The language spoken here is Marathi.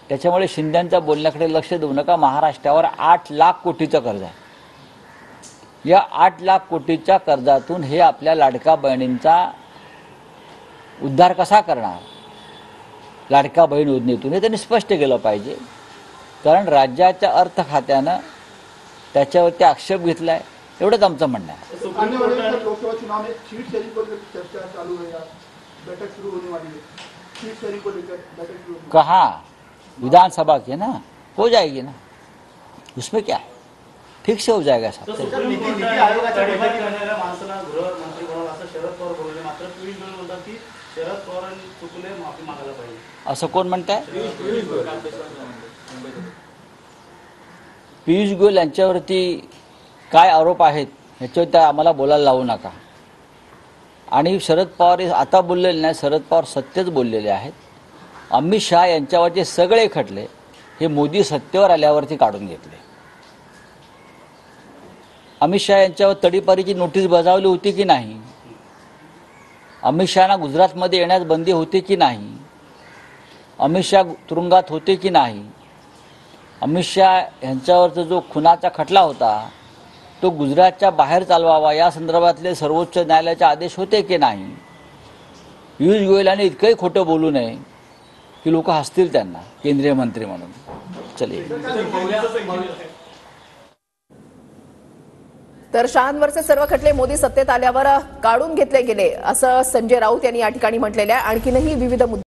त्याच्यामुळे शिंदेंच्या बोलण्याकडे लक्ष देऊ नका। महाराष्ट्रावर 8 लाख कोटीचं कर्ज आहे। या 8 लाख कोटीच्या कर्जातून हे आपल्या लाडक्या बहिणींचा उद्धार कसा करणार, लाडक्या बहीण योजनेतून, हे त्यांनी स्पष्ट केलं पाहिजे। कारण राज्याच्या अर्थ खात्यानं त्याच्यावरती आक्षेप घेतलाय, एवढंच आमचं म्हणणं आहे। लोकसभा चुनाव में सीट शेयरिंग को लेकर चर्चा चालू है, बैठक शुरू होने वाली है, सीट शेयरिंग को लेकर बैठक शुरू कहाँ, विधानसभा की ना हो जाएगी ना, उसमें क्या है, ठीक से हो जाएगा सब। असं कोण म्हणताय? पियुष गोयल यांच्यावरती काय आरोप आहेत ह्याच्यावर आम्हाला बोलायला लावू नका। आणि शरद पवार आता बोललेले नाही, शरद पवार सत्यच बोललेले आहेत। अमित शहा यांच्यावरचे सगळे खटले हे मोदी सत्तेवर आल्यावरती काढून घेतले। अमित शहा यांच्यावर तडीपारीची नोटीस बजावली होती की नाही? अमित शहाना गुजरातमध्ये येण्यास बंदी होती की नाही? अमित शहा तुरुंगात होते की नाही? अमित शहा यांच्यावरचा जो खुनाचा खटला होता तो गुजरातच्या बाहेर चालवावा या संदर्भातले सर्वोच्च न्यायालयाचे आदेश होते की नाही? पियुष गोयलांनी इतकंही खोटं बोलू नये की लोक हसतील त्यांना केंद्रीय मंत्री म्हणून। चलिए, तर शहांवरचे सर्व खटले मोदी सत्तेत आल्यावर काढून घेतले गेले असं संजय राऊत यांनी या ठिकाणी म्हटलेले आहे। आणखीनही विविध